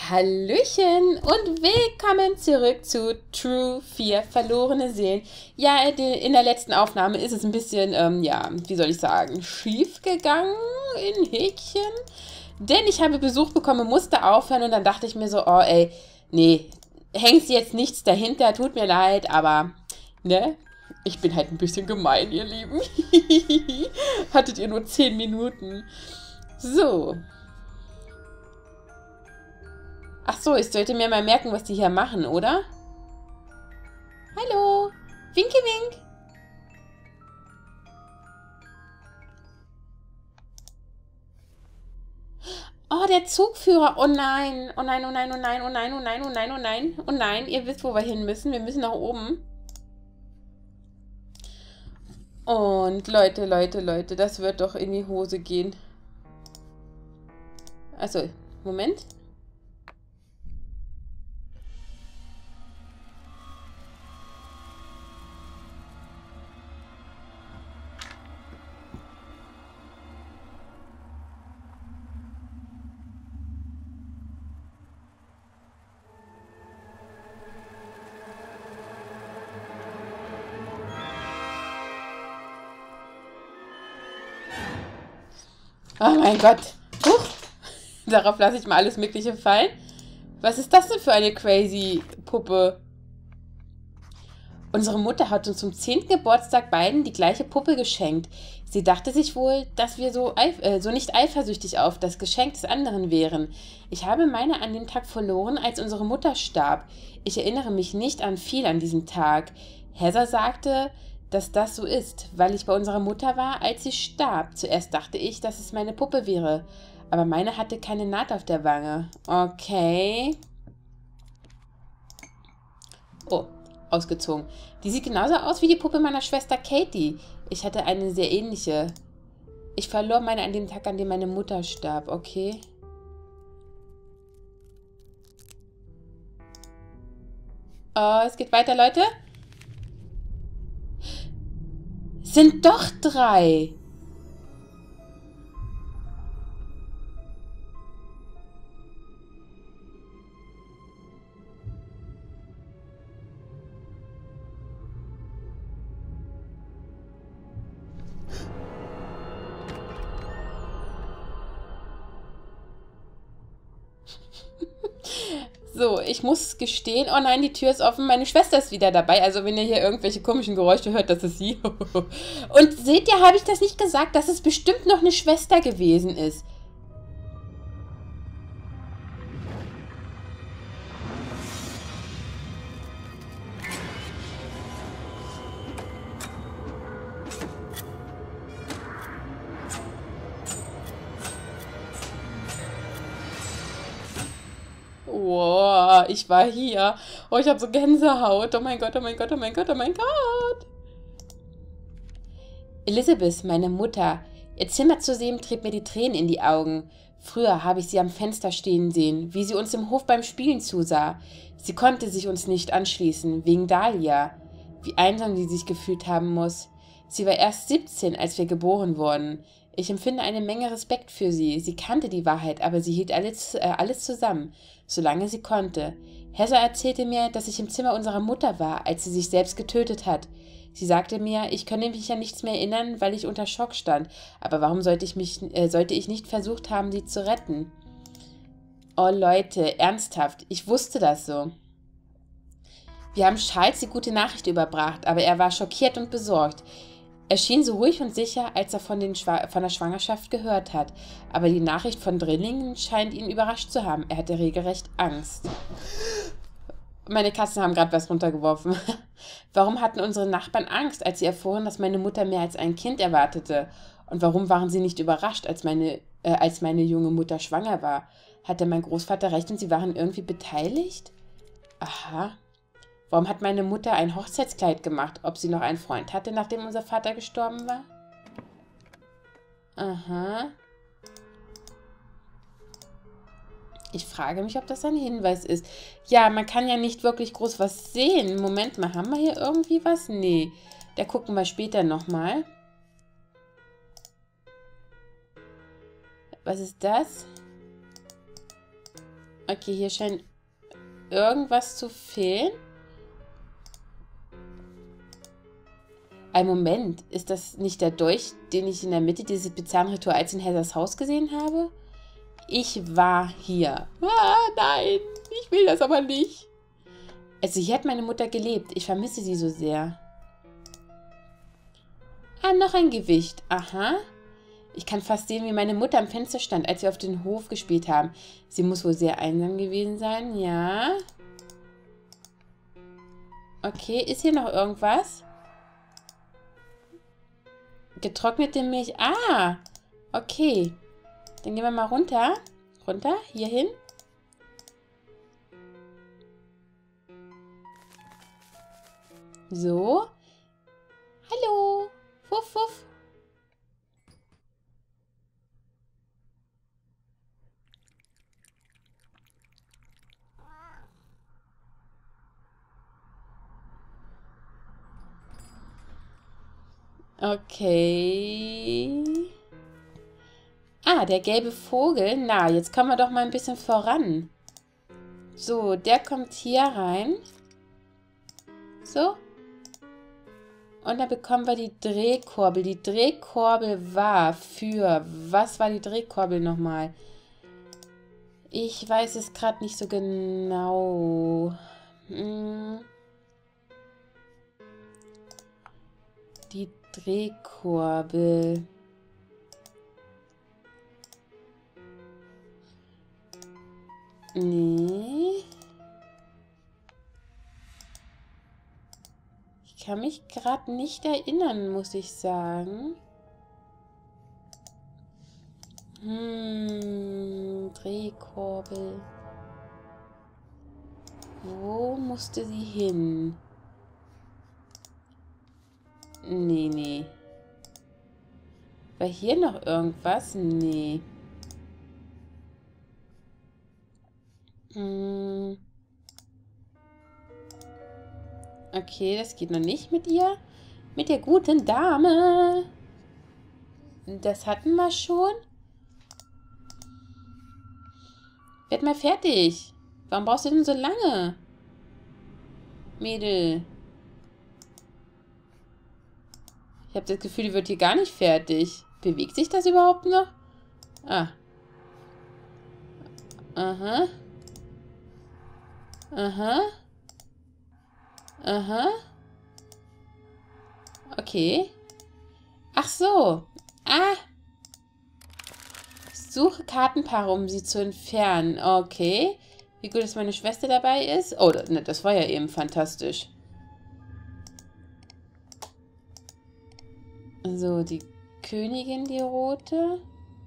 Hallöchen und willkommen zurück zu True 4 Verlorene Seelen. Ja, in der letzten Aufnahme ist es ein bisschen, ja, wie soll ich sagen, schief gegangen in Häkchen. Denn ich habe Besuch bekommen, musste aufhören und dann dachte ich mir so, oh ey, nee, hängst jetzt nichts dahinter, tut mir leid, aber, ne, ich bin halt ein bisschen gemein, ihr Lieben. Hattet ihr nur 10 Minuten. So. Ach so, ich sollte mir mal merken, was die hier machen, oder? Hallo. Winke, wink. Oh, der Zugführer. Oh nein. Oh nein, oh nein, oh nein, oh nein, oh nein, oh nein, oh nein. Oh nein, ihr wisst, wo wir hin müssen. Wir müssen nach oben. Und Leute, das wird doch in die Hose gehen. Also, Moment. Oh mein Gott. Huch. Darauf lasse ich mal alles Mögliche fallen. Was ist das denn für eine crazy Puppe? Unsere Mutter hat uns zum 10. Geburtstag beiden die gleiche Puppe geschenkt. Sie dachte sich wohl, dass wir so nicht eifersüchtig auf das Geschenk des anderen wären. Ich habe meine an dem Tag verloren, als unsere Mutter starb. Ich erinnere mich nicht an viel an diesem Tag. Heather sagte, dass das so ist, weil ich bei unserer Mutter war, als sie starb. Zuerst dachte ich, dass es meine Puppe wäre, aber meine hatte keine Naht auf der Wange. Okay. Oh, ausgezogen. Die sieht genauso aus wie die Puppe meiner Schwester Katie. Ich hatte eine sehr ähnliche. Ich verlor meine an dem Tag, an dem meine Mutter starb. Okay. Oh, es geht weiter, Leute. Sind doch 3. So, ich muss gestehen, oh nein, die Tür ist offen, meine Schwester ist wieder dabei, also wenn ihr hier irgendwelche komischen Geräusche hört, das ist sie. Und seht ihr, habe ich das nicht gesagt, dass es bestimmt noch eine Schwester gewesen ist? Oh, ich war hier. Oh, ich habe so Gänsehaut. Oh mein Gott, oh mein Gott, oh mein Gott, oh mein Gott. Elizabeth, meine Mutter. Ihr Zimmer zu sehen, trieb mir die Tränen in die Augen. Früher habe ich sie am Fenster stehen sehen, wie sie uns im Hof beim Spielen zusah. Sie konnte sich uns nicht anschließen, wegen Dahlia. Wie einsam sie sich gefühlt haben muss. Sie war erst 17, als wir geboren wurden. Ich empfinde eine Menge Respekt für sie. Sie kannte die Wahrheit, aber sie hielt alles zusammen, solange sie konnte. Heather erzählte mir, dass ich im Zimmer unserer Mutter war, als sie sich selbst getötet hat. Sie sagte mir, ich könne mich an nichts mehr erinnern, weil ich unter Schock stand. Aber warum sollte ich nicht versucht haben, sie zu retten? Oh Leute, ernsthaft, ich wusste das so. Wir haben Charles die gute Nachricht überbracht, aber er war schockiert und besorgt. Er schien so ruhig und sicher, als er von der Schwangerschaft gehört hat. Aber die Nachricht von Drillingen scheint ihn überrascht zu haben. Er hatte regelrecht Angst. Meine Katzen haben gerade was runtergeworfen. Warum hatten unsere Nachbarn Angst, als sie erfuhren, dass meine Mutter mehr als ein Kind erwartete? Und warum waren sie nicht überrascht, als meine junge Mutter schwanger war? Hatte mein Großvater recht und sie waren irgendwie beteiligt? Aha. Warum hat meine Mutter ein Hochzeitskleid gemacht? Ob sie noch einen Freund hatte, nachdem unser Vater gestorben war? Aha. Ich frage mich, ob das ein Hinweis ist. Ja, man kann ja nicht wirklich groß was sehen. Moment mal, haben wir hier irgendwie was? Nee. Da gucken wir später nochmal. Was ist das? Okay, hier scheint irgendwas zu fehlen. Ein Moment, ist das nicht der Dolch, den ich in der Mitte dieses bizarren Rituals in Heathers Haus gesehen habe? Ich war hier. Ah, nein, ich will das aber nicht. Also hier hat meine Mutter gelebt. Ich vermisse sie so sehr. Ah, noch ein Gewicht. Aha. Ich kann fast sehen, wie meine Mutter am Fenster stand, als wir auf den Hof gespielt haben. Sie muss wohl sehr einsam gewesen sein, ja. Okay, ist hier noch irgendwas? Getrocknete Milch. Ah, okay. Dann gehen wir mal runter. Runter, hier hin. So. Hallo. Wuff, wuff. Okay. Ah, der gelbe Vogel. Na, jetzt kommen wir doch mal ein bisschen voran. So, der kommt hier rein. So. Und dann bekommen wir die Drehkurbel. Die Drehkurbel war für... Was war die Drehkurbel nochmal? Ich weiß es gerade nicht so genau. Die Drehkurbel. Nee. Ich kann mich gerade nicht erinnern, muss ich sagen. Drehkurbel. Wo musste sie hin? Nee, nee. War hier noch irgendwas? Nee. Okay, das geht noch nicht mit ihr. Mit der guten Dame. Das hatten wir schon. Werd mal fertig. Warum brauchst du denn so lange? Mädel. Ich habe das Gefühl, die wird hier gar nicht fertig. Bewegt sich das überhaupt noch? Ah. Aha. Aha. Aha. Okay. Ach so. Ah. Suche Kartenpaare, um sie zu entfernen. Okay. Wie gut, dass meine Schwester dabei ist. Oh, das war ja eben fantastisch. So, die Königin, die rote.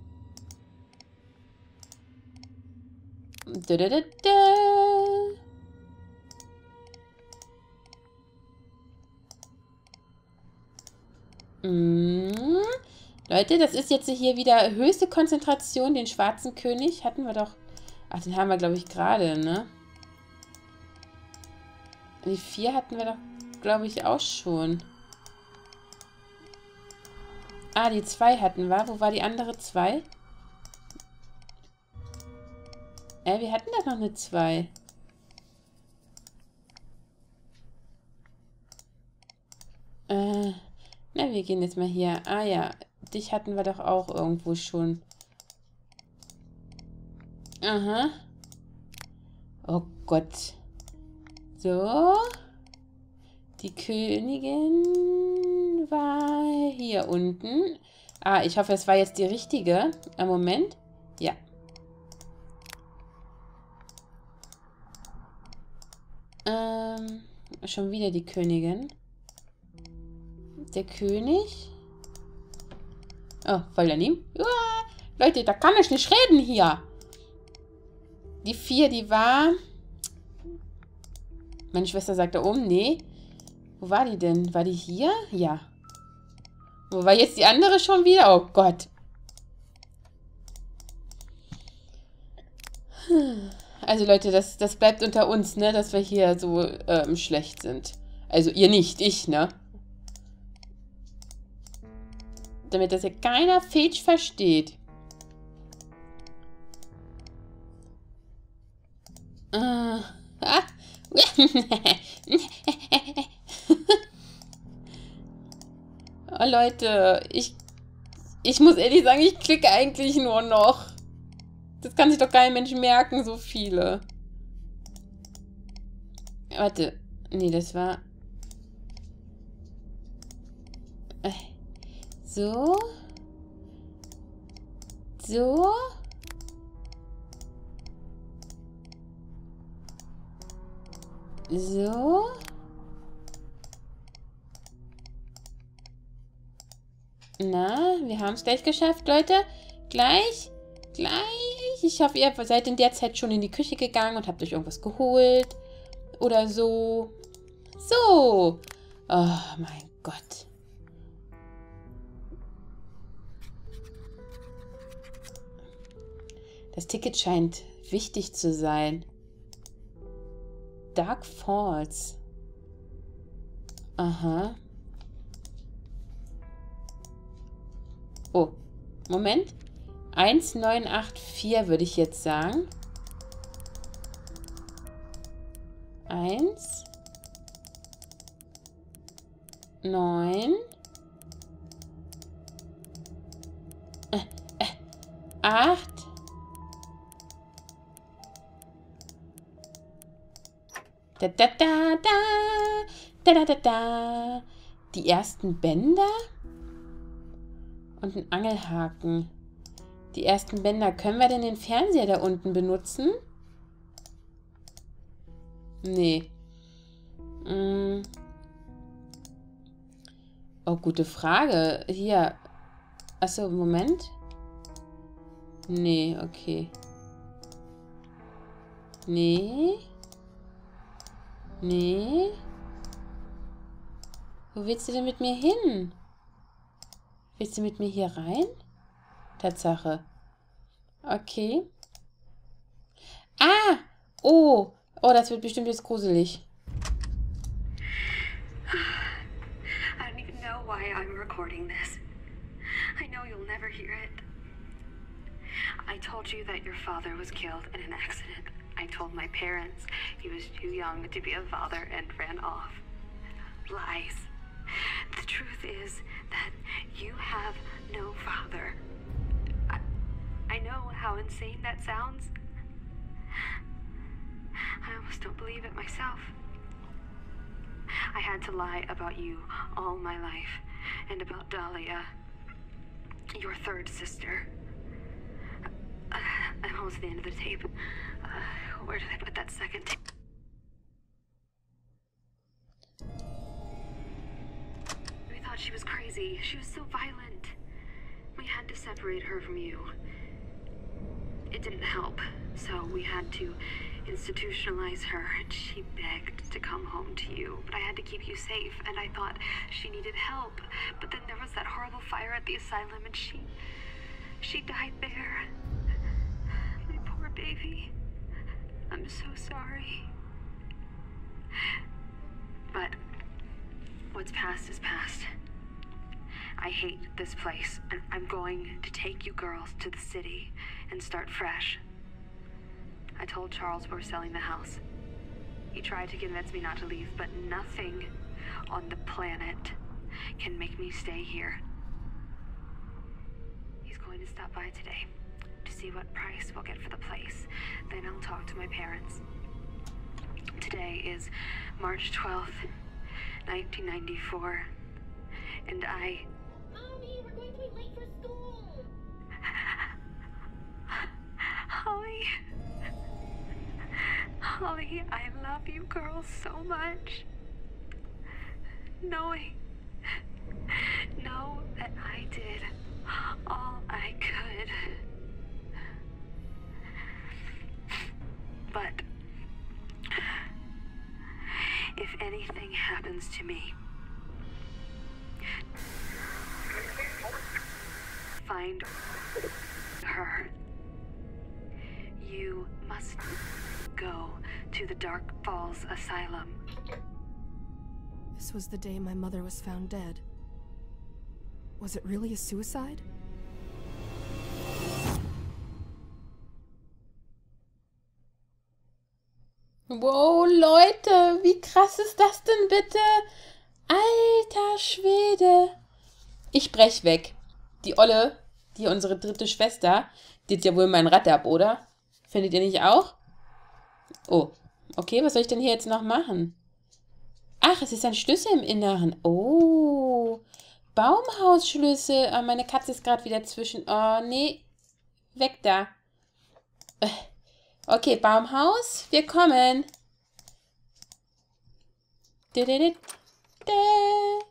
Da, da, da, da. Leute, das ist jetzt hier wieder höchste Konzentration. Den schwarzen König hatten wir doch... Ach, den haben wir, glaube ich, gerade, ne? Die 4 hatten wir doch, glaube ich, auch schon. Ah, die 2 hatten wir. Wo war die andere 2? Wir hatten da noch eine 2. Na, wir gehen jetzt mal hier. Ah ja, dich hatten wir doch auch irgendwo schon. Aha. Oh Gott. So. Die Königin war hier unten. Ah, ich hoffe, es war jetzt die richtige. Moment. Ja. Schon wieder die Königin. Der König. Oh, voll daneben. Uah, Leute, da kann ich nicht reden hier. Die 4, die war... Meine Schwester sagt da oben, nee. Wo war die denn? War die hier? Ja. Wo war jetzt die andere schon wieder? Oh Gott. Also Leute, das bleibt unter uns, ne? Dass wir hier so schlecht sind. Also ihr nicht, ich, ne? Damit das ja keiner falsch versteht. Ah. Oh, Leute, ich muss ehrlich sagen, ich klicke eigentlich nur noch. Das kann sich doch kein Mensch merken, so viele. Warte. Nee, das war... So. So. So. Na, wir haben es gleich geschafft, Leute. Gleich. Ich hoffe, ihr seid in der Zeit schon in die Küche gegangen und habt euch irgendwas geholt. Oder so. So. Oh, mein Gott. Das Ticket scheint wichtig zu sein. Dark Falls. Aha. Oh, Moment. 1984 würde ich jetzt sagen. 1, 9, 8. Da, da, da, da. Da, da, da, da. Die ersten Bänder? Und ein Angelhaken. Die ersten Bänder. Können wir denn den Fernseher da unten benutzen? Nee. Oh, gute Frage. Hier. Achso, Moment. Nee, okay. Nee. Nee. Wo willst du denn mit mir hin? Willst du mit mir hier rein? Tatsache. Okay. Ah! Oh! Oh, das wird bestimmt jetzt gruselig. I don't even know why I'm recording this. I know you'll never hear it. I told you that your father was killed in an accident. I told my parents he was too young to be a father and ran off. Lies. The truth is that you have no father. I know how insane that sounds. I almost don't believe it myself. I had to lie about you all my life, and about Dahlia, your third sister. I'm almost at the end of the tape. Where did I put that second tape? We thought she was crazy. She was so violent. We had to separate her from you. It didn't help, so we had to institutionalize her, and she begged to come home to you. But I had to keep you safe, and I thought she needed help. But then there was that horrible fire at the asylum, and she died there. My poor baby. I'm so sorry. But what's past is past. I hate this place, and I'm going to take you girls to the city and start fresh. I told Charles we're selling the house. He tried to convince me not to leave, but nothing on the planet can make me stay here. He's going to stop by today to see what price we'll get for the place. Then I'll talk to my parents. Today is March 12th, 1994, and Mommy, we're going to be late for school! Holly, I love you girls so much. Know that I did all I could. But if anything happens to me, find her. You must go to the Dark Falls Asylum. This was the day my mother was found dead. Was it really a suicide? Wow, Leute, wie krass ist das denn bitte? Alter Schwede. Ich brech weg. Die Olle, die unsere dritte Schwester, die hat ja wohl mein Rad ab, oder? Findet ihr nicht auch? Oh, okay, was soll ich denn hier jetzt noch machen? Ach, es ist ein Schlüssel im Inneren. Oh, Baumhausschlüssel. Oh, meine Katze ist gerade wieder zwischen. Oh, nee, weg da. Okay, Baumhaus, wir kommen.